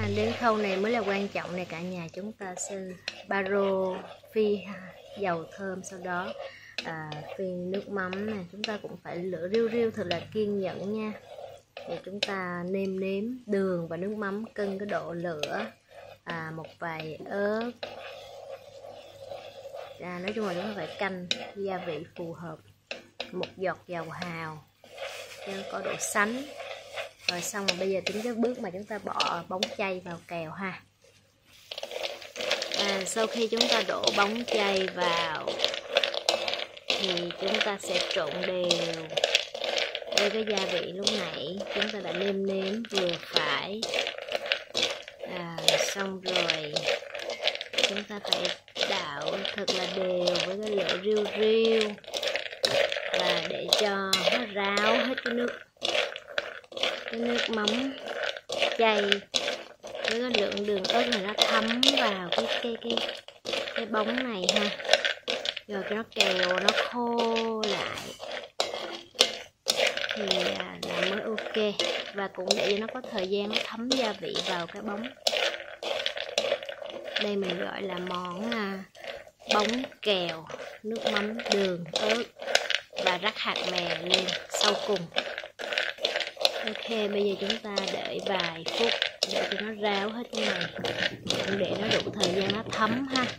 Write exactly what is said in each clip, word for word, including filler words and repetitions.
À, đến khâu này mới là quan trọng này cả nhà. Chúng ta sẽ baro phi dầu thơm, sau đó à, phi nước mắm này. Chúng ta cũng phải lửa riu riu thật là kiên nhẫn nha. Để chúng ta nêm nếm đường và nước mắm, cân cái độ lửa, à, một vài ớt. À, nói chung là chúng ta phải canh gia vị phù hợp, một giọt dầu hào cho nó có độ sánh. Rồi xong rồi bây giờ đến cái bước mà chúng ta bỏ bóng chay vào kèo ha. À, sau khi chúng ta đổ bóng chay vào thì chúng ta sẽ trộn đều với cái gia vị lúc nãy chúng ta đã nêm nếm vừa phải. À, xong rồi chúng ta phải đảo thật là đều với cái lửa riu riu và để cho nó ráo hết cái nước cái nước mắm chay với cái lượng đường ớt này, nó thấm vào cái cái cái cái bóng này ha. Rồi cái nó kèo nó khô lại thì à, là mới ok, và cũng để cho nó có thời gian nó thấm gia vị vào cái bóng. Đây mình gọi là món à, bóng kèo nước mắm đường ớt và rắc hạt mè lên sau cùng. Ok, bây giờ chúng ta đợi vài phút để cho nó ráo hết cái này, để nó đủ thời gian nó thấm ha.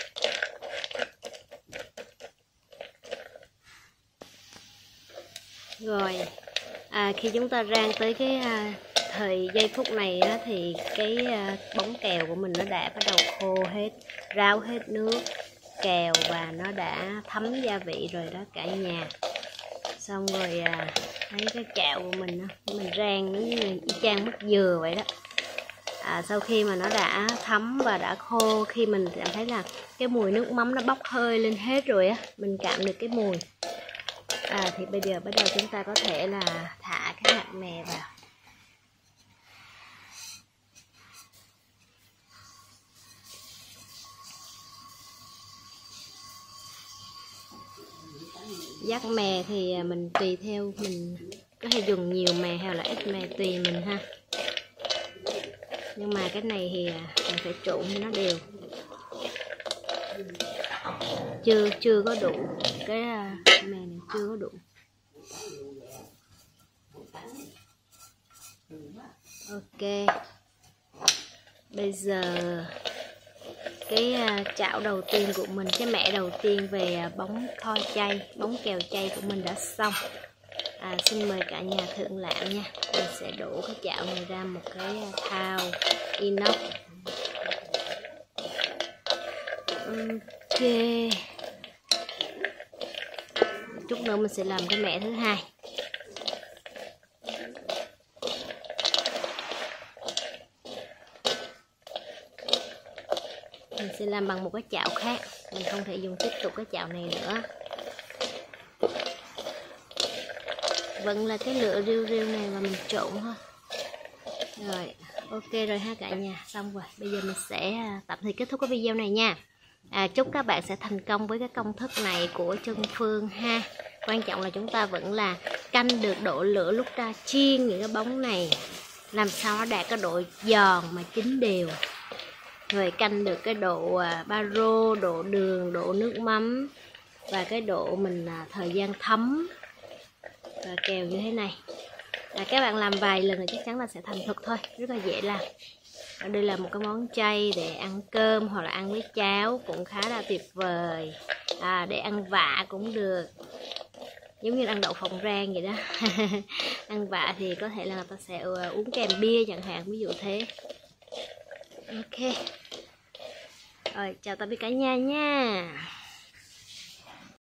Rồi à, khi chúng ta rang tới cái à, thời giây phút này á, thì cái à, bóng kèo của mình nó đã bắt đầu khô hết, ráo hết nước kèo và nó đã thấm gia vị rồi đó cả nhà. Xong rồi à, thấy cái kẹo của mình á, mình rang nó như y chang mứt dừa vậy đó. À, sau khi mà nó đã thấm và đã khô, khi mình cảm thấy là cái mùi nước mắm nó bốc hơi lên hết rồi á, mình cảm được cái mùi. À, thì bây giờ bắt đầu chúng ta có thể là thả cái hạt mè vào. Dắt mè thì mình tùy theo, mình có thể dùng nhiều mè hay là ít mè tùy mình ha. Nhưng mà cái này thì mình phải trộn cho nó đều. Chưa chưa có đủ, cái mè này chưa có đủ. Ok. Bây giờ cái chảo đầu tiên của mình, cái mẻ đầu tiên về bóng kho chay, bóng kèo chay của mình đã xong. À, xin mời cả nhà thưởng lãm nha. Mình sẽ đổ cái chảo này ra một cái thau inox. Ok. Chút nữa mình sẽ làm cái mẻ thứ hai. Mình sẽ làm bằng một cái chảo khác, mình không thể dùng tiếp tục cái chảo này nữa. Vẫn là cái lửa riu riu này và mình trộn thôi. Rồi, ok rồi ha cả nhà, xong rồi. Bây giờ mình sẽ tạm thời kết thúc cái video này nha. À, chúc các bạn sẽ thành công với cái công thức này của Trân Phương ha. Quan trọng là chúng ta vẫn là canh được độ lửa lúc ta chiên những cái bóng này, làm sao nó đạt cái độ giòn mà chín đều. Rồi canh được cái độ baro, độ đường, độ nước mắm và cái độ mình thời gian thấm và kèo như thế này. À, các bạn làm vài lần thì chắc chắn là sẽ thành thục thôi, rất là dễ làm. À, đây là một cái món chay để ăn cơm hoặc là ăn với cháo cũng khá là tuyệt vời. À, để ăn vạ cũng được, giống như ăn đậu phộng rang vậy đó. Ăn vạ thì có thể là người ta sẽ uống kèm bia chẳng hạn, ví dụ thế. Ok. Rồi, chào tạm biệt cả nhà nha.